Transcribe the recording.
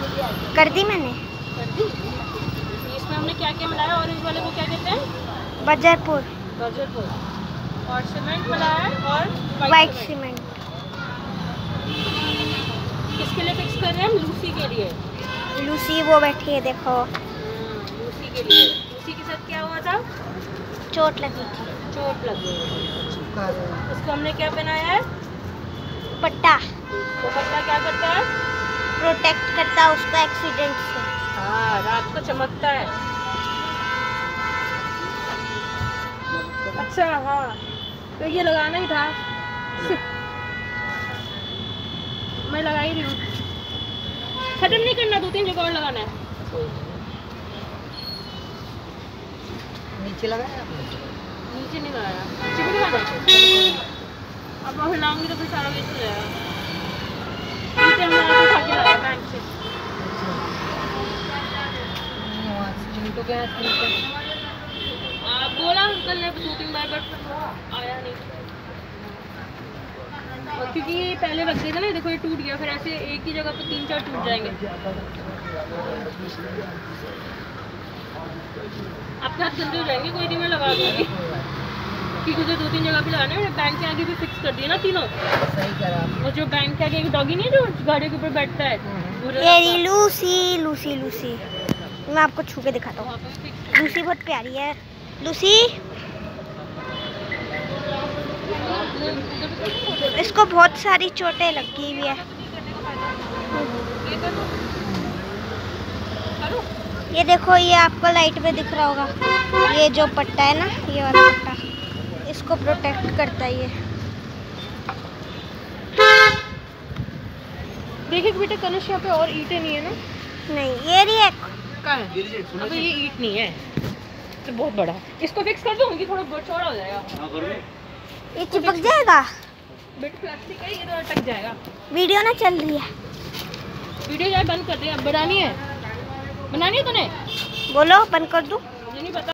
कर दी मैंने। कर दी। इसमें हमने क्या क्या मिलाया? ऑरेंज वाले को क्या कहते हैं? बजरपुर। बजरपुर। और सीमेंट मिलाया है और वाइट सीमेंट। किसके लिए फिक्स कर रहे हैं हम? लूसी के लिए। लूसी वो बैठी है देखो। लूसी के लिए। लूसी के साथ क्या हुआ था? चोट लगी थी। चोट लगी। इसको हमने क्या बनाया है? पट्टा। तो पट्टा क्या करता है? प्रोटेक्ट करता है उसको एक्सीडेंट से। हाँ, रात को चमकता है। अच्छा हाँ, तो ये लगाना ही था। मैं लगा ही रही हूँ। खत्म नहीं करना, 2-3 जगह और लगाना है। नीचे लगाया? नीचे नहीं लगाया, नीचे भी लगाना। अब मैं हिलाऊंगी तो फिर सारा वेस्ट हो जाएगा। नीचे हमने आके उठा के लाया बैंक से। तो क्या बोला अंकल ने 2-3 बार, बट आया नहीं। और क्योंकि ये पहले रख दिए थे ना, देखो ये टूट गया, फिर ऐसे एक ही जगह पे 3-4 टूट जाएंगे। अपने हाथ गंदे हो जाएंगे, कोई नहीं मैं लगा दूंगी। क्योंकि उसे 2-3 जगह पे लगाना है। बैंक के आगे भी फिक्स कर दिए ना तीनों। सही करा। वो जो बैंक के आगे एक डॉगी नहीं है जो गाड़ी के ऊपर बैठता है, ये लूसी लूसी लूसी। मैं आपको छू के दिखाता हूँ। लूसी बहुत प्यारी है। लूसी, इसको बहुत सारी चोटें लगी हुई है। ये देखो, ये आपको लाइट में दिख रहा होगा। ये जो पट्टा है ना, ये वाला पट्टा, इसको प्रोटेक्ट करता है ये। देखिए बेटा कनुष, यहाँ पे और ईंटें नहीं है ना? नहीं, ये रही एक। कहाँ है? अबे ये ईंट नहीं है, तो बहुत बड़ा है। इसको फिक्स कर दूँ कि थोड़ा बहुत चौड़ा हो जाएगा? ये चिपक जाएगा। बेटा प्लास्टिक है, ये तो अटक जाएगा। वीडियो ना चल रही है। वीडियो जाए बंद कर दे। अब बनानी है तूने? बोलो, बंद कर दूँ? मुझे नहीं पता।